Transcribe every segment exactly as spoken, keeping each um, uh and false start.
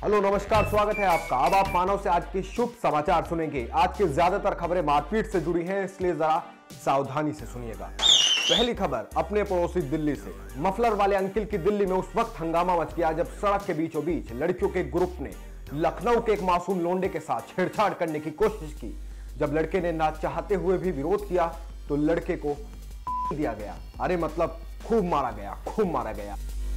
Hello नमस्कार, स्वागत है आपका। अब आप मानव से आज के शुभ समाचार सुनेंगे। आज की ज्यादातर खबरें मारपीट से जुड़ी हैं, इसलिए जरा सावधानी से सुनिएगा। पहली खबर अपने पड़ोसी दिल्ली से। मफलर वाले अंकिल की दिल्ली में उस वक्त हंगामा मच गया जब सड़क के बीचों बीच लड़कियों के ग्रुप ने लखनऊ के एक मासूम लोंडे के साथ छेड़छाड़ करने की कोशिश की। जब लड़के ने ना चाहते हुए भी विरोध किया तो लड़के को दिया गया। अरे मतलब खूब मारा गया, खूब मारा गया।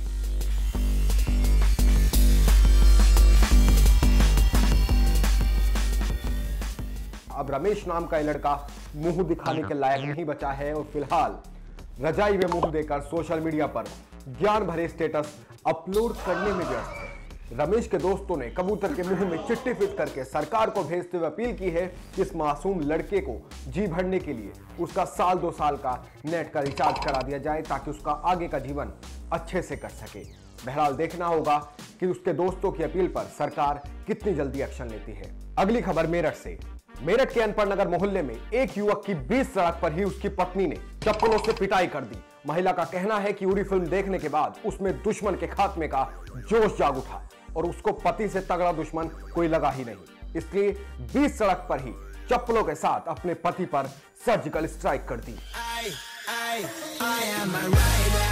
अब रमेश नाम का ये लड़का मुंह दिखाने के लायक नहीं बचा है और फिलहाल रजाई में मुंह देकर सोशल मीडिया पर ज्ञान भरे स्टेटस अपलोड करने में व्यस्त है। रमेश के दोस्तों ने कबूतर के मुंह में चिट्ठी फिट करके सरकार को भेजते हुए अपील की है कि इस मासूम लड़के को जी भरने के लिए उसका साल दो साल का नेट का रिचार्ज करा दिया जाए ताकि उसका आगे का जीवन अच्छे से कट सके। बहरहाल देखना होगा कि उसके दोस्तों की अपील पर सरकार कितनी जल्दी एक्शन लेती है। अगली खबर मेरठ से। मेरठ के अनपढ़ नगर मोहल्ले में एक युवक की बीच सड़क पर ही उसकी पत्नी ने चप्पलों से पिटाई कर दी। महिला का कहना है कि उरी फिल्म देखने के बाद उसमें दुश्मन के खात्मे का जोश जाग उठा और उसको पति से तगड़ा दुश्मन कोई लगा ही नहीं, इसलिए बीच सड़क पर ही चप्पलों के साथ अपने पति पर सर्जिकल स्ट्राइक कर दी। I, I, I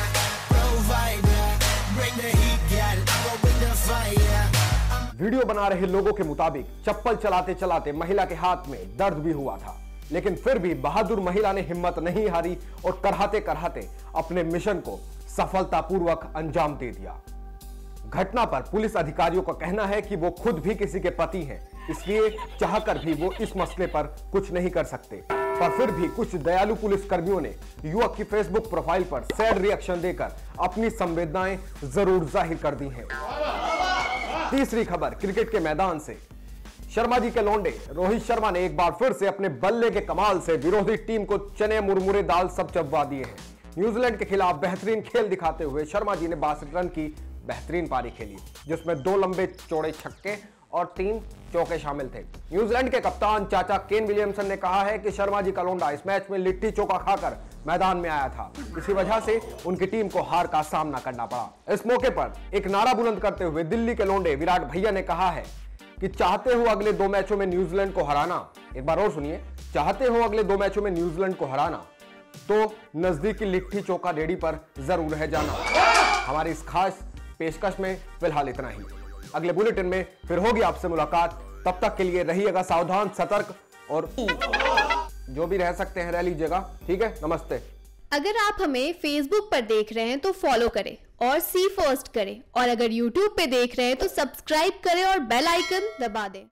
वीडियो बना रहे लोगों के मुताबिक चप्पल चलाते चलाते महिला के हाथ में दर्द भी हुआ था, लेकिन फिर भी बहादुर महिला ने हिम्मत नहीं हारी और कराहते कराहते अपने मिशन को सफलतापूर्वक अंजाम दे दिया। घटना पर पुलिस अधिकारियों का कहना है कि वो खुद भी किसी के पति हैं, इसलिए चाहकर भी वो इस मसले पर कुछ नहीं कर सकते। पर फिर भी कुछ दयालु पुलिस कर्मियों ने युवक की फेसबुक प्रोफाइल पर सैड रिएक्शन देकर अपनी संवेदनाएं जरूर जाहिर कर दी हैं। तीसरी खबर क्रिकेट के मैदान से। शर्मा जी के लौंडे रोहित शर्मा ने एक बार फिर से अपने बल्ले के कमाल से विरोधी टीम को चने मुरमुरे दाल सब चबवा दिए हैं। न्यूजीलैंड के खिलाफ बेहतरीन खेल दिखाते हुए शर्मा जी ने बासठ रन की बेहतरीन पारी खेली, जिसमें दो लंबे चौड़े छक्के और तीन चौके शामिल थे। न्यूजीलैंड के कप्तान चाचा केन विलियमसन ने कहा है कि शर्मा जी का लौंडा इस मैच में लिट्टी चोखा खाकर मैदान में आया था, इसी वजह से उनकी टीम को हार का सामना करना पड़ा। इस मौके पर एक नारा बुलंद करते हुए दिल्ली के लौंडे विराट भैया ने कहा है कि चाहते हो अगले दो मैचों में न्यूजीलैंड को हराना, एक बार और सुनिए, चाहते हो अगले दो मैचों में न्यूजीलैंड को हराना तो नजदीकी लिट्टी चोखा रेडी पर जरूर है जाना। हमारी इस खास पेशकश में फिलहाल इतना ही। अगले बुलेटिन में फिर होगी आपसे मुलाकात, तब तक के लिए रहिएगा सावधान, सतर्क और जो भी रह सकते हैं रह लीजिएगा। ठीक है, नमस्ते। अगर आप हमें फेसबुक पर देख रहे हैं तो फॉलो करें और सी फर्स्ट करें, और अगर यूट्यूब पे देख रहे हैं तो सब्सक्राइब करें और बेल आइकन दबा दें।